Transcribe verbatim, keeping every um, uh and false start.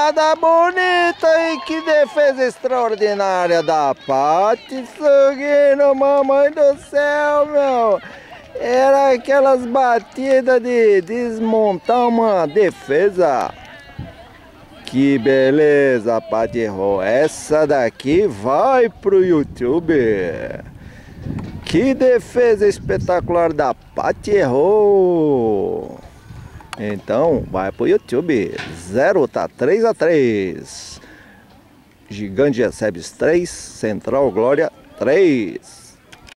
jogada bonita e que defesa extraordinária da Paty Sugino, mamãe do céu, meu. Era aquelas batidas de desmontar uma defesa. Que beleza, a Paty errou. Essa daqui vai pro YouTube. Que defesa espetacular da Paty errou. Então vai pro YouTube. Zero tá três a três. Gigante Recebes três, Central Glória três.